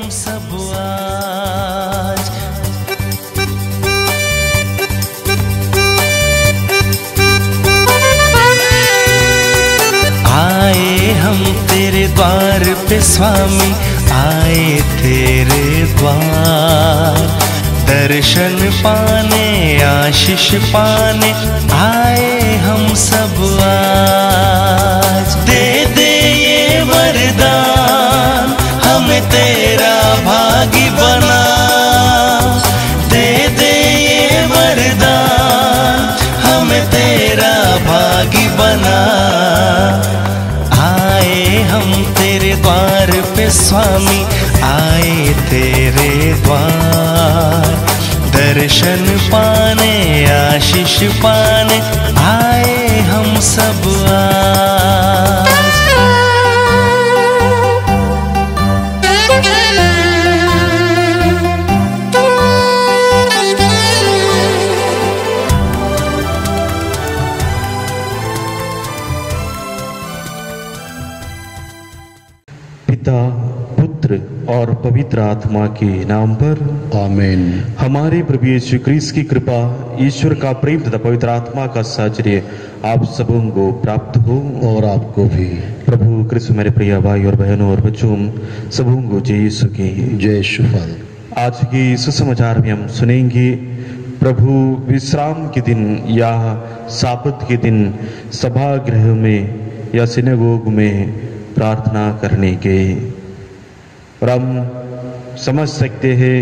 हम सब आज आए हम तेरे द्वार पे स्वामी, आए तेरे द्वार दर्शन पाने आशीष पाने आए हम सब आज। दे दे ये वरदान हमें तेरा भागी बना, दे दे ये वरदान हमें तेरा भागी बना। आए हम तेरे द्वार पे स्वामी, आए तेरे द्वार दर्शन पाने आशीष पाने आए हम सब आज। पिता पुत्र और पवित्र आत्मा के नाम पर आमीन। हमारे प्रभु यीशु क्रिस्त की कृपा, ईश्वर का प्रेम तथा पवित्र आत्मा का साहचर्य आप सबों को प्राप्त हो और आपको भी। प्रभु क्रिस्त मेरे प्रिय भाई और बहनों और बच्चों सबों को जय यीशु की जय शुफल। आज के सुसमाचार में हम सुनेंगे प्रभु विश्राम के दिन या साबत के दिन सभागृह में या सिनेगोग में प्रार्थना करने के। और हम समझ सकते हैं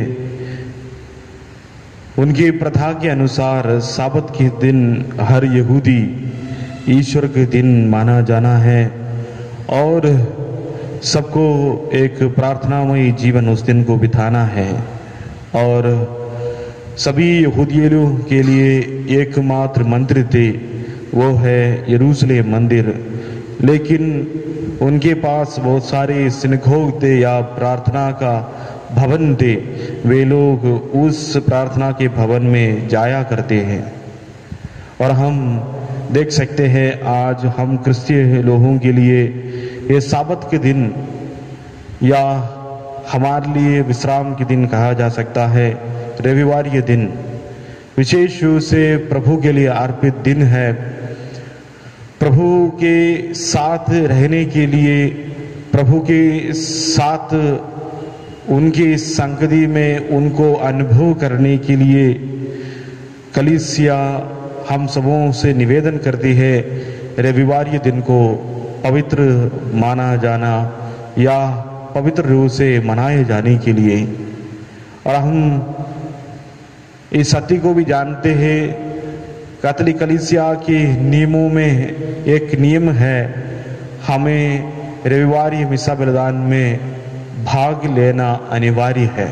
उनकी प्रथा के अनुसार साबत के दिन हर यहूदी ईश्वर के दिन माना जाना है और सबको एक प्रार्थनामय जीवन उस दिन को बिताना है। और सभी यहूदियों के लिए एकमात्र मंदिर थे वो है यरूशलेम मंदिर, लेकिन उनके पास बहुत सारे सिनगोग थे या प्रार्थना का भवन थे। वे लोग उस प्रार्थना के भवन में जाया करते हैं। और हम देख सकते हैं आज हम क्रिश्चियन लोगों के लिए ये साबत के दिन या हमारे लिए विश्राम के दिन कहा जा सकता है। रविवार ये दिन विशेष रूप से प्रभु के लिए अर्पित दिन है। प्रभु के साथ रहने के लिए, प्रभु के साथ उनकी संगति में उनको अनुभव करने के लिए कलीसिया हम सबों से निवेदन करती है रविवार ये दिन को पवित्र माना जाना या पवित्र रूप से मनाए जाने के लिए। और हम इस सत्य को भी जानते हैं कैथोलिक कलीसिया के नियमों में एक नियम है, हमें रविवार मिसा बलिदान में भाग लेना अनिवार्य है।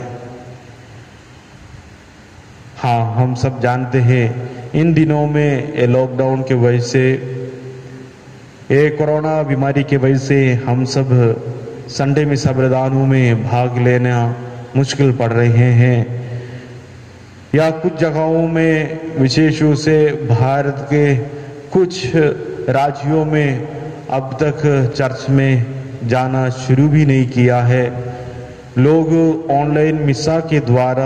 हाँ, हम सब जानते हैं इन दिनों में ये लॉकडाउन के वजह से, ये कोरोना बीमारी के वजह से हम सब संडे मिसा बलिदानों में भाग लेना मुश्किल पड़ रहे हैं। या कुछ जगहों में विशेष रूप से भारत के कुछ राज्यों में अब तक चर्च में जाना शुरू भी नहीं किया है। लोग ऑनलाइन मिसा के द्वारा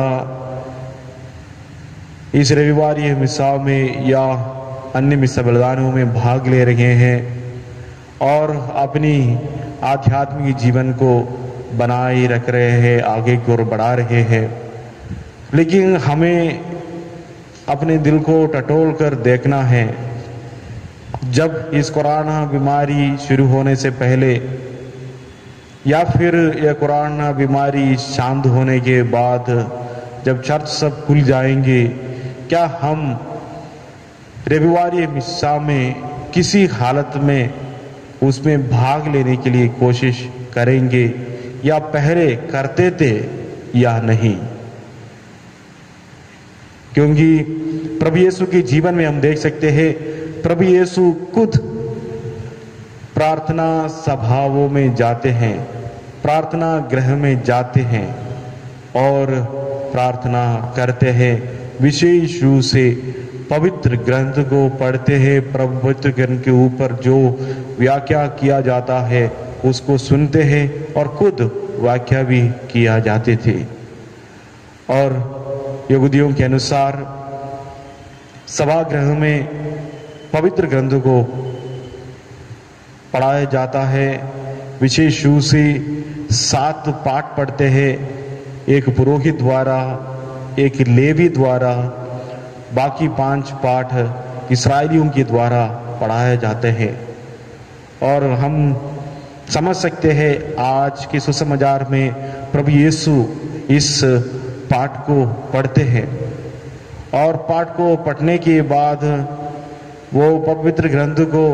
इस रविवार ये मिसा में या अन्य मिसा बलिदानों में भाग ले रहे हैं और अपनी आध्यात्मिक जीवन को बनाए रख रहे हैं, आगे की ओर बढ़ा रहे हैं। लेकिन हमें अपने दिल को टटोल कर देखना है, जब इस कोरोना बीमारी शुरू होने से पहले या फिर यह कोरोना बीमारी शांत होने के बाद जब चर्च सब खुल जाएंगे, क्या हम रविवार मिसा में किसी हालत में उसमें भाग लेने के लिए कोशिश करेंगे या पहले करते थे या नहीं? क्योंकि प्रभु यीशु के जीवन में हम देख सकते हैं प्रभु यीशु खुद प्रार्थना सभाओं में जाते हैं, प्रार्थना गृह में जाते हैं और प्रार्थना करते हैं। विशेष रूप से पवित्र ग्रंथ को पढ़ते हैं, पवित्र ग्रंथ के ऊपर जो व्याख्या किया जाता है उसको सुनते हैं और खुद व्याख्या भी किया जाते थे। और यहूदियों के अनुसार सभागृह में पवित्र ग्रंथों को पढ़ाया जाता है। विशेष रूप से 7 पाठ पढ़ते हैं, एक पुरोहित द्वारा, एक लेवी द्वारा, बाकी 5 पाठ इस्राएलियों के द्वारा पढ़ाए जाते हैं। और हम समझ सकते हैं आज के सुसमाचार में प्रभु यीशु इस पाठ को पढ़ते हैं और पाठ को पढ़ने के बाद वो पवित्र ग्रंथ को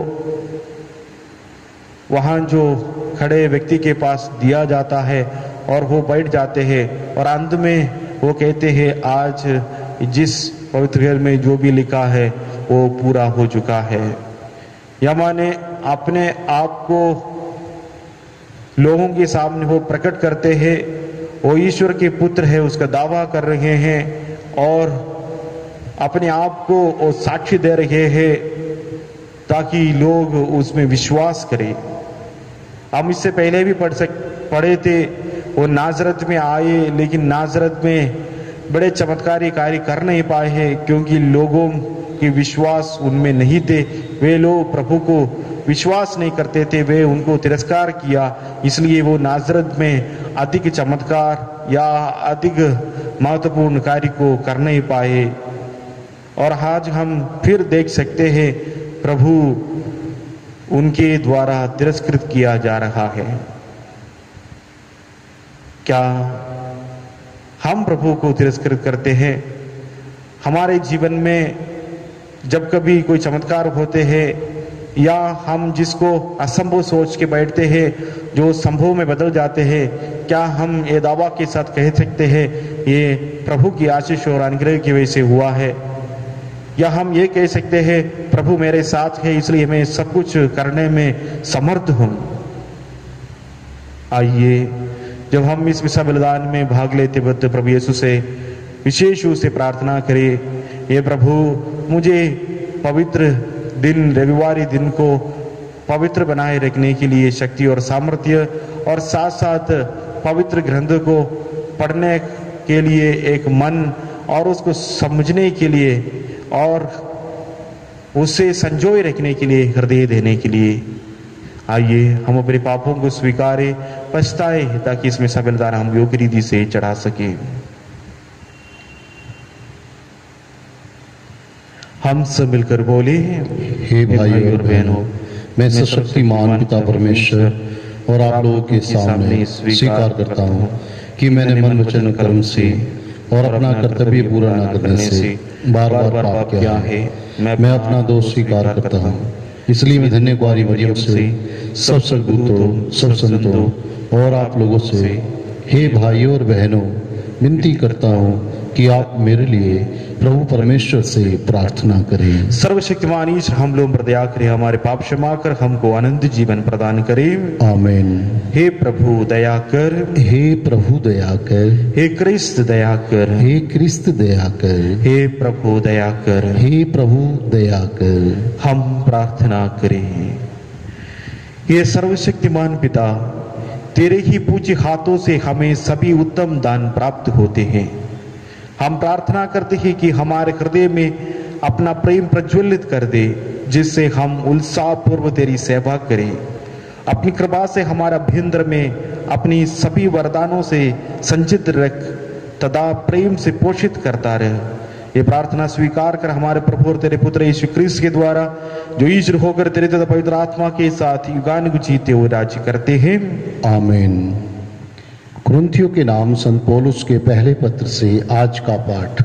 वहाँ जो खड़े व्यक्ति के पास दिया जाता है और वो बैठ जाते हैं और अंत में वो कहते हैं आज जिस पवित्र ग्रंथ में जो भी लिखा है वो पूरा हो चुका है। या माने अपने आप को लोगों के सामने वो प्रकट करते हैं, वो ईश्वर के पुत्र है उसका दावा कर रहे हैं और अपने आप को वो साक्षी दे रहे हैं ताकि लोग उसमें विश्वास करें। हम इससे पहले भी पढ़े थे, वो नाजरत में आए लेकिन नाजरत में बड़े चमत्कारी कार्य कर नहीं पाए हैं क्योंकि लोगों के विश्वास उनमें नहीं थे। वे लोग प्रभु को विश्वास नहीं करते थे, वे उनको तिरस्कार किया, इसलिए वो नाजरत में अधिक चमत्कार या अधिक महत्वपूर्ण कार्य को कर नहीं पाए। और आज हम फिर देख सकते हैं प्रभु उनके द्वारा तिरस्कृत किया जा रहा है। क्या हम प्रभु को तिरस्कृत करते हैं? हमारे जीवन में जब कभी कोई चमत्कार होते हैं या हम जिसको असंभव सोच के बैठते हैं जो संभव में बदल जाते हैं, क्या हम ये दावा के साथ कह सकते हैं ये प्रभु की आशीष और अनुग्रह की वजह से हुआ है? या हम ये कह सकते हैं प्रभु मेरे साथ है इसलिए मैं सब कुछ करने में समर्थ हूं? आइए जब हम इस विशा बलिदान में भाग लेते वक्त प्रभु यीशु से विशेष रूप से प्रार्थना करें, ये प्रभु मुझे पवित्र दिन रविवारी दिन को पवित्र बनाए रखने के लिए शक्ति और सामर्थ्य और साथ साथ पवित्र ग्रंथ को पढ़ने के लिए एक मन और उसको समझने के लिए और उसे संजोए रखने के लिए हृदय देने के लिए। आइए हम अपने पापों को स्वीकारें, पछताए ताकि इसमें सब बलिदान हम योग्य रीति से चढ़ा सके। हम सब मिलकर बोले, हे भाई और बहनों, मैं सशक्तिमान पिता परमेश्वर और आप लोगों के सामने स्वीकार करता हूँ कि मैंने मन वचन कर्म से और अपना कर्तव्य पूरा न करने से बार बार पाप किया है। मैं अपना दोष स्वीकार करता हूँ, इसलिए मैं धन्य कुंवारी मरियम से, सब सद्गुरुओं, सब संतों और आप लोगों से, हे भाइयों और बहनों, विनती करता हूँ कि आप मेरे लिए प्रभु परमेश्वर से प्रार्थना करें। सर्वशक्तिमान ईश्वर हम लोग पर दया करे, हमारे पाप क्षमा कर हमको अनंत जीवन प्रदान करे। आमीन। हे प्रभु दया कर, हे प्रभु दया कर, हे क्रिस्त दया कर, हे क्रिस्त दया कर, हे प्रभु दया कर, हे प्रभु दया कर। हम प्रार्थना करें। ये सर्वशक्तिमान पिता, तेरे ही पूज्य हाथों से हमें सभी उत्तम दान प्राप्त होते हैं। हम प्रार्थना करते हैं कि हमारे हृदय में अपना प्रेम प्रज्वलित कर दे, जिससे हम उत्साह पूर्व तेरी सेवा करें। अपनी कृपा से हमारा अभ्यंतर में अपनी सभी वरदानों से संचित रख तथा प्रेम से पोषित करता रहे। ये प्रार्थना स्वीकार कर हमारे प्रभु और तेरे पुत्र यीशु क्रिस्त के द्वारा, जो ईश्वर होकर तेरे तथा पवित्र आत्मा के साथ युगानुग जीते हुए राज्य करते हैं। आमीन। कुरिन्थियों के नाम संत पौलुस के पहले पत्र से आज का पाठ।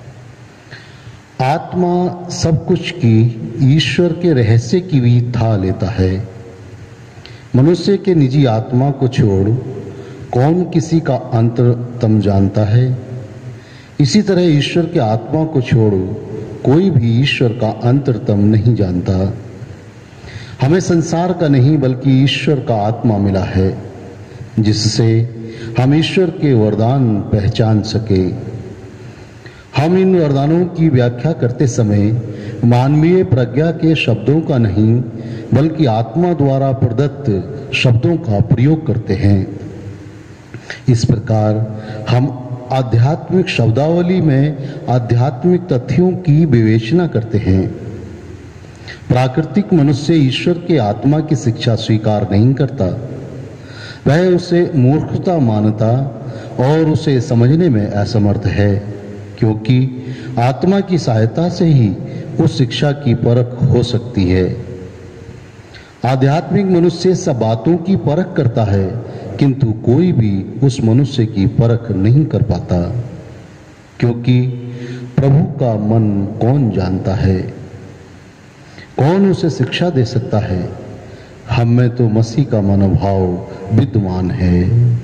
आत्मा सब कुछ की ईश्वर के रहस्य की भी था लेता है। मनुष्य के निजी आत्मा को छोड़ कौन किसी का अंतरतम जानता है? इसी तरह ईश्वर के आत्मा को छोड़ कोई भी ईश्वर का अंतरतम नहीं जानता। हमें संसार का नहीं बल्कि ईश्वर का आत्मा मिला है, जिससे हम ईश्वर के वरदान पहचान सके। हम इन वरदानों की व्याख्या करते समय मानवीय प्रज्ञा के शब्दों का नहीं बल्कि आत्मा द्वारा प्रदत्त शब्दों का प्रयोग करते हैं। इस प्रकार हम आध्यात्मिक शब्दावली में आध्यात्मिक तथ्यों की विवेचना करते हैं। प्राकृतिक मनुष्य ईश्वर के आत्मा की शिक्षा स्वीकार नहीं करता, वह उसे मूर्खता मानता और उसे समझने में असमर्थ है, क्योंकि आत्मा की सहायता से ही उस शिक्षा की परख हो सकती है। आध्यात्मिक मनुष्य सब बातों की परख करता है, किंतु कोई भी उस मनुष्य की परख नहीं कर पाता, क्योंकि प्रभु का मन कौन जानता है, कौन उसे शिक्षा दे सकता है। हम में तो मसीह का मनोभाव विद्यमान है।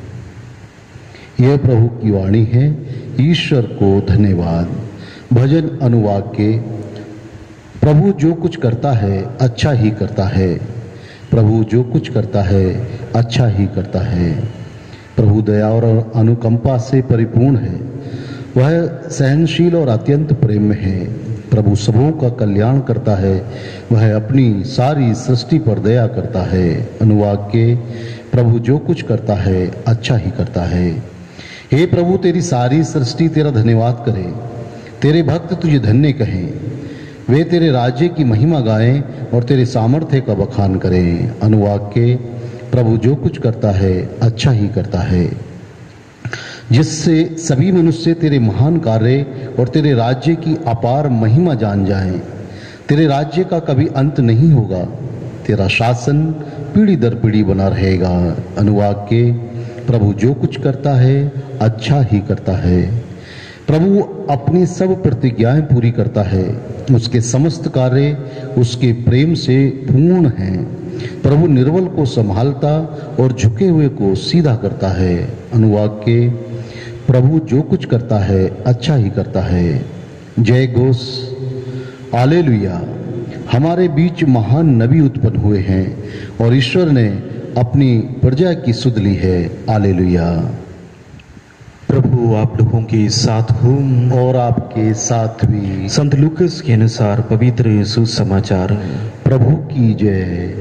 यह प्रभु की वाणी है। ईश्वर को धन्यवाद। भजन अनुवाद के प्रभु जो कुछ करता है अच्छा ही करता है। प्रभु जो कुछ करता है अच्छा ही करता है। प्रभु दया और अनुकंपा से परिपूर्ण है। वह सहनशील और अत्यंत प्रेम में है। प्रभु सबों का कल्याण करता है। वह अपनी सारी सृष्टि पर दया करता है। अनुवाद के प्रभु जो कुछ करता है अच्छा ही करता है। हे प्रभु, तेरी सारी सृष्टि तेरा धन्यवाद करे। तेरे भक्त तुझे धन्य कहें। वे तेरे राज्य की महिमा गाएं और तेरे सामर्थ्य का बखान करें। अनुवाद के प्रभु जो कुछ करता है अच्छा ही करता है, जिससे सभी मनुष्य तेरे महान कार्य और तेरे राज्य की अपार महिमा जान जाएं। तेरे राज्य का कभी अंत नहीं होगा। तेरा शासन पीढ़ी दर पीढ़ी बना रहेगा। अनुवाद के प्रभु जो कुछ करता है अच्छा ही करता है। प्रभु अपनी सब प्रतिज्ञाएं पूरी करता है। उसके समस्त कार्य उसके प्रेम से पूर्ण हैं। प्रभु निर्बल को संभालता और झुके हुए को सीधा करता है। अनुवाद के प्रभु जो कुछ करता है अच्छा ही करता है। जय घोष, हालेलुया। हमारे बीच महान नबी उत्पन्न हुए हैं और ईश्वर ने अपनी प्रजा की सुध ली है। हालेलुया। प्रभु आप लोगों के साथ हो और आपके साथ भी। संत लूकास के अनुसार पवित्र सुसमाचार। प्रभु की जय।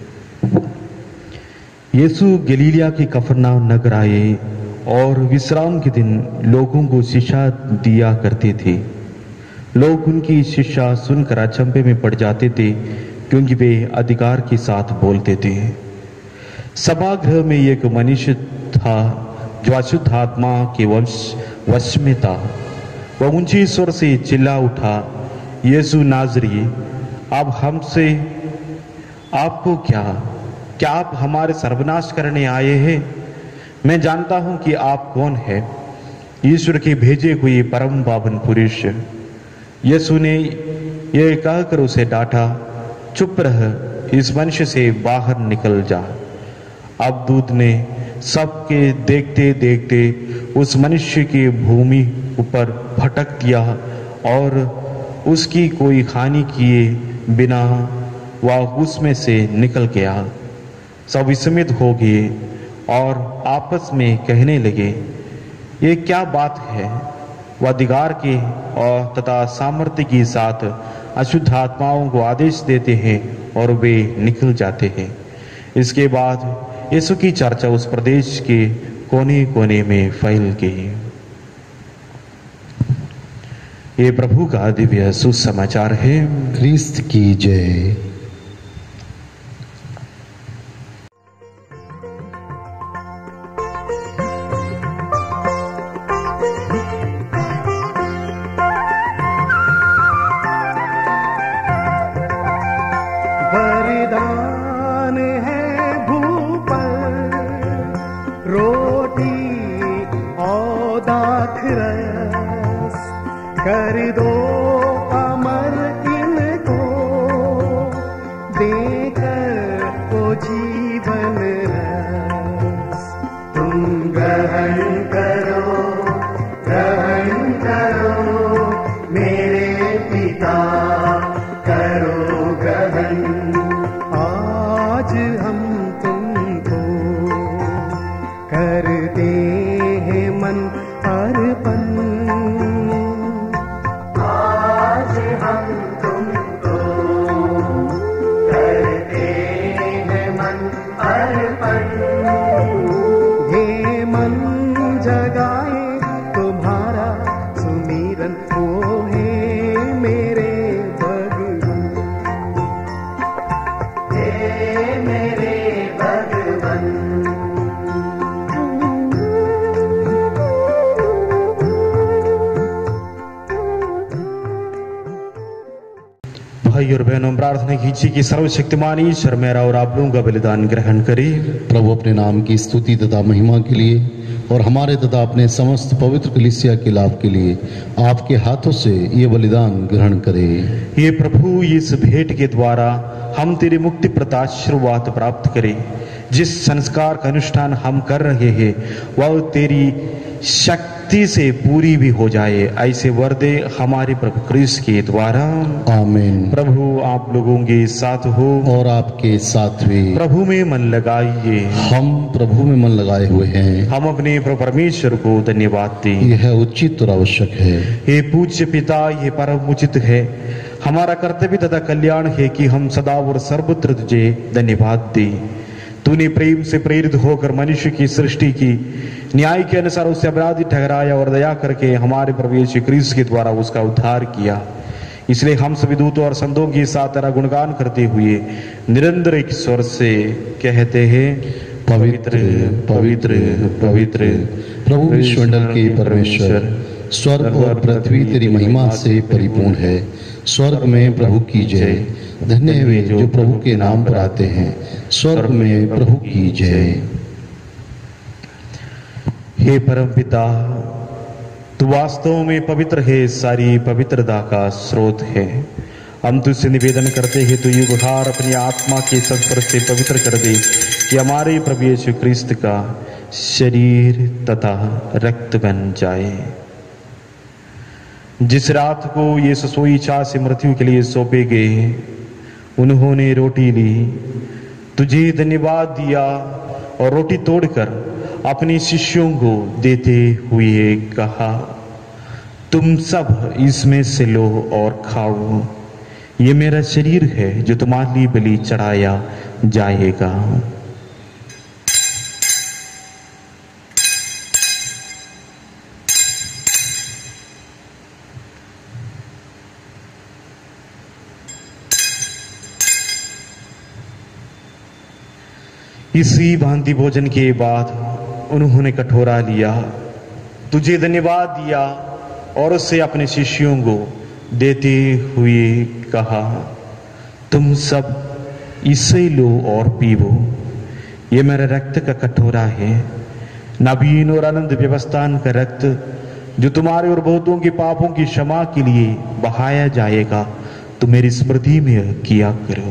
यीशु गलीलिया के कफरनाहूम नगर आए और विश्राम के दिन लोगों को शिक्षा दिया करते थे। लोग उनकी शिक्षा सुनकर अचंभे में पड़ जाते थे, क्योंकि वे अधिकार के साथ बोलते थे। सभागृह में एक मनुष्य था जो अशुद्ध आत्मा के वश में था। वह ऊंचे स्वर से चिल्ला उठा, यीशु नाज़री, अब हमसे आपको क्या आप हमारे सर्वनाश करने आए हैं? मैं जानता हूं कि आप कौन हैं, ईश्वर के भेजे हुए परम पावन पुरुष। यीशु ने यह कहकर उसे डांटा, चुप रह, इस मनुष्य से बाहर निकल जा। अब दूत ने सबके देखते देखते उस मनुष्य की भूमि ऊपर भटक दिया और उसकी कोई हानि किए बिना वह उसमें से निकल गया। सब विस्मित हो गए और आपस में कहने लगे, ये क्या बात है? वह अधिकार के और तथा सामर्थ्य के साथ अशुद्ध आत्माओं को आदेश देते हैं और वे निकल जाते हैं। इसके बाद यीशु की चर्चा उस प्रदेश के कोने कोने में फैल गई। ये प्रभु का दिव्य सुसमाचार है। क्रिस्त की जय। बलिदान है भूपर, रोटी और दाखरस, कर दो अमर इनको, देकर वो जीवन रस। तुम ग्रहण करो मेरे पिता, करो ग्रहण। आज हम तुमको करते हैं मन अर्पण। आज हम तुमको करते हैं मन अर्पण। ये मन और बहनों, प्रार्थना कीजिए कि सर्वशक्तिमान ईश्वर मेरा और आप लोगों का बलिदान ग्रहण करे। प्रभु अपने नाम की स्तुति तथा महिमा के लिए और हमारे तथा अपने समस्त पवित्र कलीसिया के लाभ के लिए आपके हाथों से ये बलिदान ग्रहण करे। ये प्रभु, इस भेंट के द्वारा हम तेरे मुक्ति प्रताशीर्वाद प्राप्त करें। जिस संस्कार का अनुष्ठान हम कर रहे हैं वह तेरी शक्ति से पूरी भी हो जाए, ऐसे वर दे हमारे प्रभु क्रिस्त के द्वारा। आमीन। प्रभु आप लोगों के साथ हो और आपके साथ भी। प्रभु में मन लगाइए। हम प्रभु में मन लगाए हुए हैं। हम अपने प्रभु परमेश्वर को धन्यवाद दें। यह उचित और आवश्यक है। हे पूज्य पिता, ये परम उचित है, हमारा कर्तव्य तथा कल्याण है कि हम सदा और सर्वत्र तुझे धन्यवाद दें। तूने प्रेम से प्रेरित होकर मनुष्य की सृष्टि की, न्याय के अनुसार उसे अपराधी ठहराया और दया करके हमारे प्रभु यीशु क्रिस्त के द्वारा उसका उद्धार किया। इसलिए हम सभी दूतों और संतों के साथ तेरा गुणगान करते हुए निरंतर एक स्वर से कहते हैं, पवित्र पवित्र पवित्र प्रभु विश्वमंडल के परमेश्वर, स्वर्ग और पृथ्वी तेरी महिमा से परिपूर्ण है। स्वर्ग में प्रभु की जय। धन्य है वे जो प्रभु के नाम पर आते हैं। स्वर्ग में प्रभु की जय। हे परम पिता, तू वास्तव में पवित्र है, सारी पवित्रता का स्रोत है। हम तुझसे निवेदन करते हैं तो युगहार अपनी आत्मा के संस्पर्श से पवित्र कर दे कि हमारे प्रभु यीशु क्रिस्त का शरीर तथा रक्त बन जाए। जिस रात को ये सोई इच्छा से मृत्यु के लिए सौंपे गए, उन्होंने रोटी ली, तुझे धन्यवाद दिया और रोटी तोड़कर अपने शिष्यों को देते हुए कहा, तुम सब इसमें से लो और खाओ, ये मेरा शरीर है जो तुम्हारे लिए बलि चढ़ाया जाएगा। इसी भांति भोजन के बाद उन्होंने कटोरा लिया, तुझे धन्यवाद दिया और उससे अपने शिष्यों को देते हुए कहा, तुम सब इसे लो और पीवो, ये मेरा रक्त का कटोरा है, नवीन और आनंद व्यवस्थान का रक्त जो तुम्हारे और बहुतों के पापों की क्षमा के लिए बहाया जाएगा। तुम मेरी स्मृति में किया करो।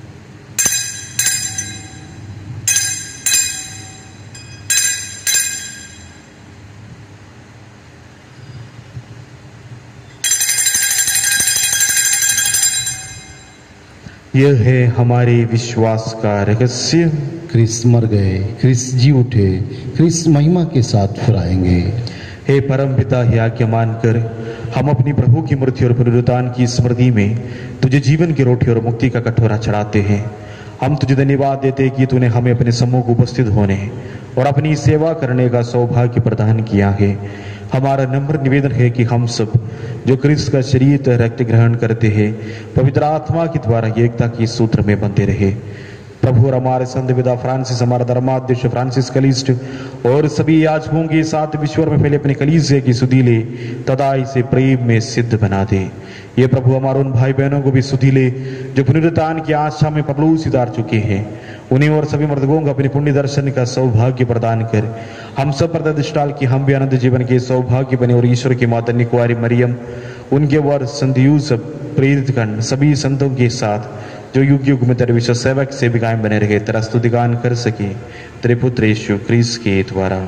यह है हमारे विश्वास का रहस्य। क्रिस्त मर गए, क्रिस्त जी उठे, क्रिस्त महिमा के साथ फिर आएंगे। हे परम पिता, हे आज्ञा मानकर हम अपनी प्रभु की मृत्यु और पुनरुत्थान की स्मृति में तुझे जीवन की रोटी और मुक्ति का कटोरा चढ़ाते हैं। हम तुझे धन्यवाद देते हैं कि तूने हमें अपने सम्मुख उपस्थित होने और अपनी सेवा करने का सौभाग्य प्रदान किया है। हमारा नम्र निवेदन है कि हम सब जो क्रिस्त का शरीर रक्त ग्रहण करते हैं, पवित्र आत्मा के द्वारा एकता के सूत्र में बंधे रहे। प्रभु और हमारे संत पिता फ्रांसिस, हमारा धर्माध्यक्ष फ्रांसिस कलिस्ट और सभी याजकों के साथ विश्व में फैले अपने कलीसिया की सुधीले तथा इसे प्रेम में सिद्ध बना दे। ये प्रभु हमारे उन भाई बहनों को भी सुधीले जो पुनरुत्थान की आशा में परलोक सिधार चुके हैं, उन्हें और सभी मर्दों को अपने पुण्य दर्शन का सौभाग्य प्रदान कर हम सब पर प्रतिष्ठाल की हम भी अनंत जीवन के सौभाग्य बने। और ईश्वर की माता कुंवारी मरियम, उनके वर संत यूसुफ, प्रेरित गण, सभी संतों के साथ जो युग युग में तेरे विश्व सेवक सेविकाएं बने रहे, तेरा स्तुतिगान कर सके तेरे पुत्र यीशु क्रिस्त के द्वारा।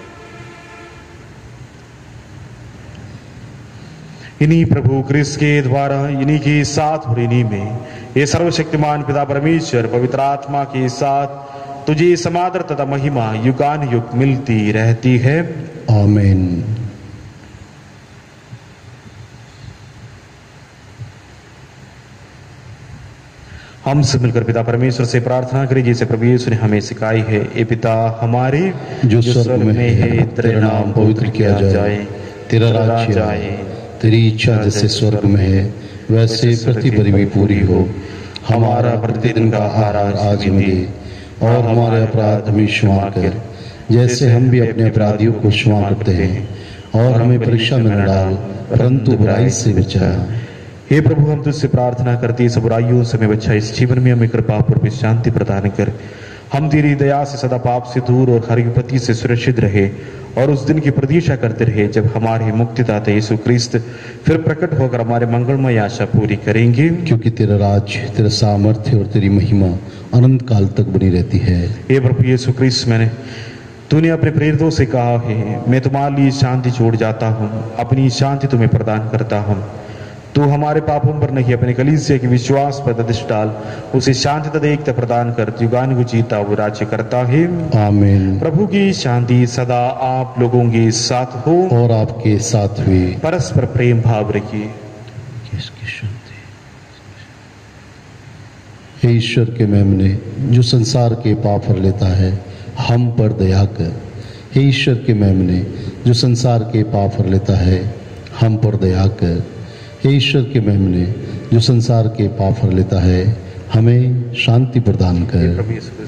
इन्हीं प्रभु क्रिस्त के द्वारा, इन्हीं के साथ और इन्हीं में ये सर्वशक्तिमान पिता परमेश्वर पवित्र आत्मा के साथ तुझे समादर तथा महिमा युगान युग मिलती रहती है। आमीन। हम सब मिलकर पिता परमेश्वर से प्रार्थना करें जैसे प्रभु यीशु ने हमें सिखाई है। ए पिता हमारे जो स्वर्ग में है, तेरा नाम पवित्र किया जाए, तेरा राज्य आए, तेरी इच्छा जैसे स्वर्ग में है वैसे पृथ्वी पर भी पूरी हो। हमारा प्रतिदिन का आहार आज मिले और हमारे अपराध हमें क्षमा कर, जैसे हम भी अपने अपराधियों को क्षमा करते हैं, और हमें परीक्षा में न डाल परंतु बुराई से बचा। हे प्रभु, हम तुझसे प्रार्थना करते इस बुराइयों से हमें बचा, इस जीवन में हमें कृपा पूर्वक शांति प्रदान कर। हम तेरी दया से सदा पाप से दूर और हर विपत्ति से सुरक्षित रहे और उस दिन की प्रतीक्षा करते रहे जब हमारे मुक्तिदाता यीशु क्रिस्त फिर प्रकट होकर हमारे मंगलमय आशा पूरी करेंगे। क्योंकि तेरा राज, तेरा सामर्थ्य और तेरी महिमा अनंत काल तक बनी रहती है। हे प्रभु यीशु क्रिस्त, तूने अपने प्रेरितों से कहा है, मैं तुम्हारे लिए शांति छोड़ जाता हूँ, अपनी शांति तुम्हें प्रदान करता हूँ। तू हमारे पापों पर नहीं, अपने कलीसिया के विश्वास पर दृष्टि डाल, उसे शांति तथा एकता प्रदान कर, युगान को जीता वो राज्य करता है। आमीन। प्रभु की शांति सदा आप लोगों के साथ हो और आपके साथ भी। परस्पर प्रेम भाव रखिए। हे ईश्वर के मेमने, जो संसार के पाप हर लेता है, हम पर दया कर। हे ईश्वर के मेमने, जो संसार के पाप हर लेता है, हम पर दया कर। हे ईश्वर के मेमने, जो संसार के पाप हर लेता है, हमें शांति प्रदान कर।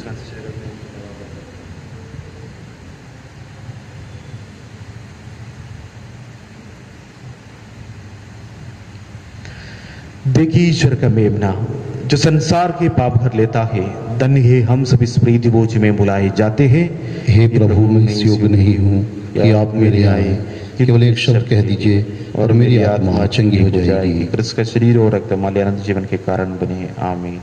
देखिए ईश्वर का मेमना, जो संसार के पाप भर लेता है, धन्य है हम सब इस प्रीति बोझ में बुलाए जाते हैं। हे प्रभु, मैं इस योग्य नहीं हूँ कि आप मेरे आए, केवल एक शब्द कह दीजिए और मेरी आत्मा चंगी हो जाएगी। क्रिस्त का शरीर और रक्त हमारे अनंत जीवन के कारण बने। आमीन।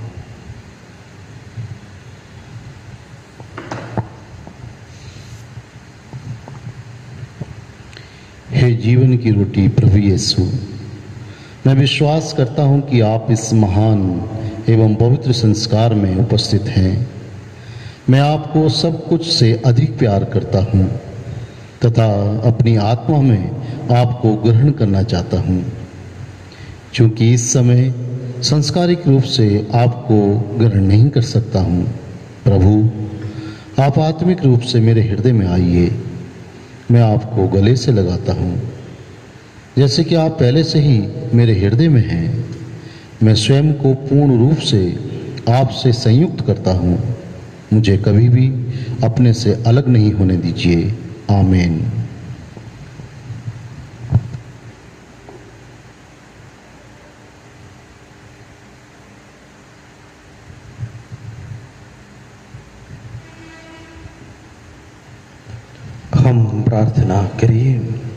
हे जीवन की रोटी प्रभु यीशु, मैं विश्वास करता हूं कि आप इस महान एवं पवित्र संस्कार में उपस्थित हैं। मैं आपको सब कुछ से अधिक प्यार करता हूं तथा अपनी आत्मा में आपको ग्रहण करना चाहता हूं। क्योंकि इस समय सांस्कारिक रूप से आपको ग्रहण नहीं कर सकता हूं, प्रभु आप आत्मिक रूप से मेरे हृदय में आइए। मैं आपको गले से लगाता हूं, जैसे कि आप पहले से ही मेरे हृदय में हैं। मैं स्वयं को पूर्ण रूप से आपसे संयुक्त करता हूं। मुझे कभी भी अपने से अलग नहीं होने दीजिए। आमीन। हम प्रार्थना करिए।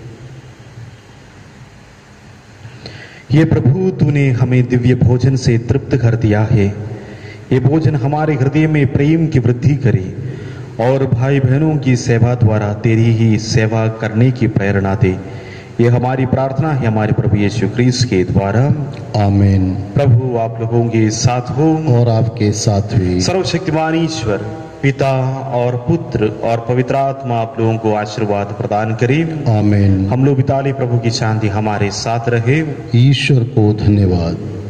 ये प्रभु, तूने हमें दिव्य भोजन से तृप्त कर दिया है। ये भोजन हमारे हृदय में प्रेम की वृद्धि करे और भाई बहनों की सेवा द्वारा तेरी ही सेवा करने की प्रेरणा दे। ये हमारी प्रार्थना है हमारे प्रभु यीशु क्रिस्त के द्वारा। आमीन। प्रभु आप लोगों के साथ हो और आपके साथ भी। सर्वशक्तिमान ईश्वर पिता और पुत्र और पवित्र आत्मा आप लोगों को आशीर्वाद प्रदान करे। आमीन। हम लोग बिताले प्रभु की शांति हमारे साथ रहे। ईश्वर को धन्यवाद।